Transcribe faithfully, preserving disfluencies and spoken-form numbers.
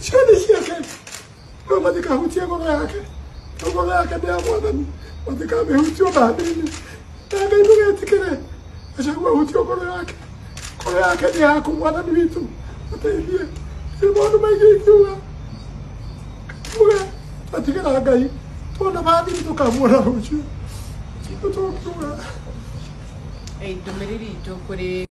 Shani siake. Mama nikahutia ngoro yake. Ngoro yake ndio mwana. Matika amehutia baadini. Ndio ndio tikere. Ashagwa hutia ngoro yake. Ngoro yake ni yako mwana ni vitu. Ataibia. Simonu maigikiwa. Kuga. Atikera gai. Tuna baadini tukamwona hutia. Tutokiwa. Ei, ndomereri itokore